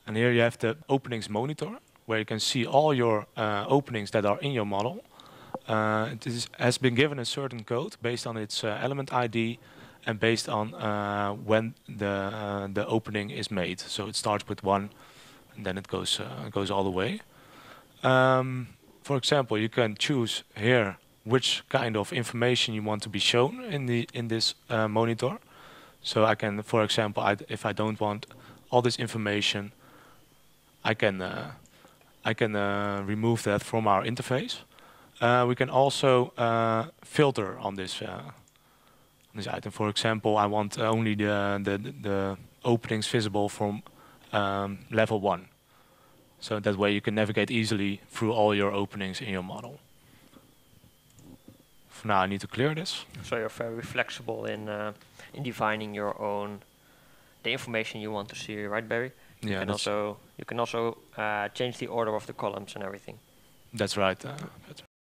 And here you have the openings monitor, where you can see all your openings that are in your model. Has been given a certain code based on its element ID and based on when the opening is made. So it starts with 1, and then it goes all the way. For example, you can choose here which kind of information you want to be shown in this monitor. So I can, for example, if I don't want all this information, I can remove that from our interface. We can also filter on this item. For example, I want only the openings visible from level 1. So that way you can navigate easily through all your openings in your model. For now, I need to clear this. So you're very flexible in defining your own the information you want to see, right, Barry? Yeah, you can also change the order of the columns and everything. That's right, Peter.